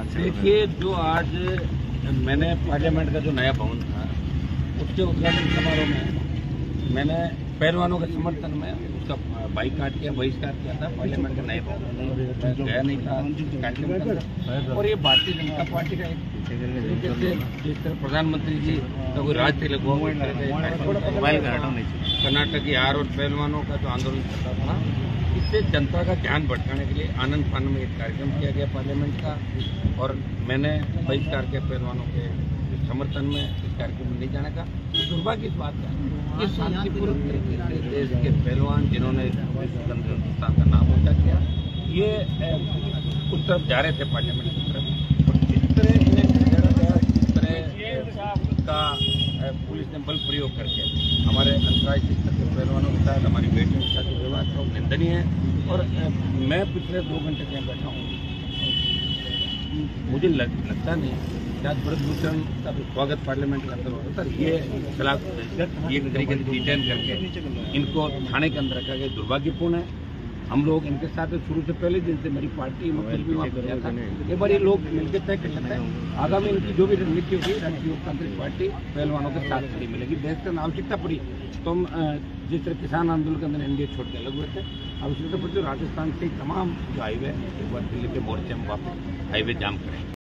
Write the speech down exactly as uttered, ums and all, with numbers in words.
देखिए, जो आज मैंने पार्लियामेंट का जो नया भवन था उसके उद्घाटन समारोह में मैंने पहलवानों के समर्थन में उसका बाईकाट किया, बहिष्कार किया था। पार्लियामेंट के नए भवन में गया नहीं था कार्यक्रम के अंदर। और ये भारतीय जनता पार्टी का एक तरीके से जिस तरह प्रधानमंत्री जी का कोई राज तिलक हुआ, कर्नाटक की हार और पहलवानों का जो आंदोलन चलता था, इससे जनता का ध्यान भटकाने के लिए आनंद फान में एक कार्यक्रम किया गया पार्लियामेंट का। और मैंने बहिष्कार किया पहलवानों के समर्थन में इस कार्यक्रम में नहीं जाने का। दुर्भाग्य इस बात का ये शांतिपूर्ण तरीके से देश के पहलवान जिन्होंने हिंदुस्तान का नाम ऊंचा किया, ये उस तरफ जा रहे थे पार्लियामेंट की तरफ, और जिस तरह इन्हें खदेड़ा गया, जिस तरह का पुलिस ने बल प्रयोग करके हमारे अंतर्राष्ट्रीय स्तर के पहलवानों के साथ, हमारी बेटियों के साथ जो व्यवहार था वो निंदनीय है। और मैं पिछले दो घंटे कहीं बैठा हूँ, मुझे लग, लगता नहीं शायद ब्रजभूषण का स्वागत पार्लियामेंट के अंदर होता सर, ये खिलाफ एक तरीके से डिटेन करके इनको थाने के अंदर रखा गया, दुर्भाग्यपूर्ण है। हम लोग इनके साथ शुरू से पहले दिन से मेरी पार्टी में कुछ भी वहाँ गया था, एक बार ये लोग मिलकर तय कर सकते हैं आगामी इनकी जो भी रणनीति होगी, राष्ट्रीय लोकतांत्रिक पार्टी पहलवानों के साथ खड़ी मिलेगी। देश की आवश्यकता पड़ी तो हम जिस तरह किसान आंदोलन के अंदर एनडीए छोड़ के अलग हुए थे, आवश्यकता पड़ी तो राजस्थान से तमाम जो हाईवे एक बार दिल्ली के मोर्चे हम वापस हाईवे जाम करेंगे।